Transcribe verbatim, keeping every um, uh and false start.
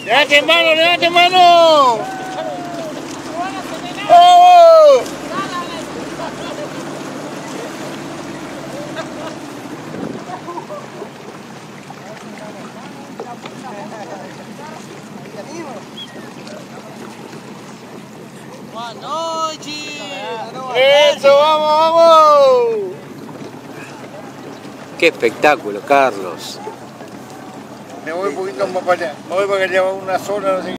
¡Levante mano, levante mano! ¡Oh! Buenas noches. ¡Eso, vamos, vamos! ¡Qué espectáculo, Carlos! Me voy un poquito más para allá. Me voy para allá una sola, no sé.